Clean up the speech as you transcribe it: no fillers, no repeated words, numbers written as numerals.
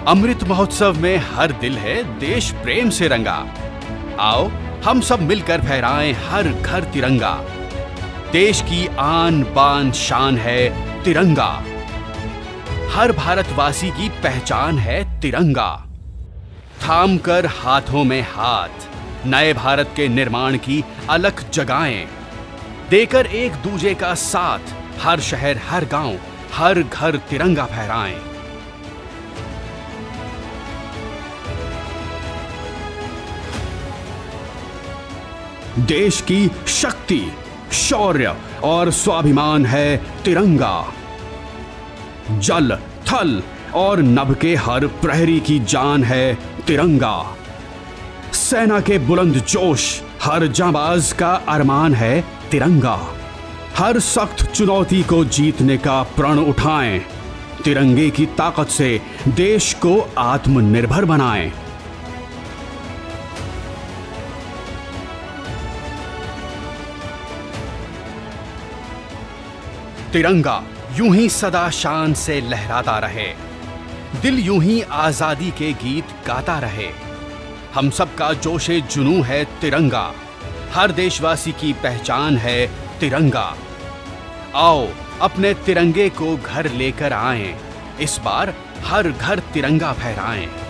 अमृत महोत्सव में हर दिल है देश प्रेम से रंगा। आओ हम सब मिलकर फहराएं हर घर तिरंगा। देश की आन बान शान है तिरंगा। हर भारतवासी की पहचान है तिरंगा। थाम कर हाथों में हाथ नए भारत के निर्माण की अलख जगाएं। देकर एक दूजे का साथ हर शहर हर गांव हर घर तिरंगा फहराएं। देश की शक्ति, शौर्य और स्वाभिमान है तिरंगा। जल, थल और नभ के हर प्रहरी की जान है तिरंगा। सेना के बुलंद जोश, हर जांबाज का अरमान है तिरंगा। हर सख्त चुनौती को जीतने का प्रण उठाएं। तिरंगे की ताकत से देश को आत्मनिर्भर बनाएं। तिरंगा यूं ही सदा शान से लहराता रहे। दिल यूं ही आजादी के गीत गाता रहे। हम सबका जोशे जुनून है तिरंगा। हर देशवासी की पहचान है तिरंगा। आओ अपने तिरंगे को घर लेकर आएं। इस बार हर घर तिरंगा फहराएं।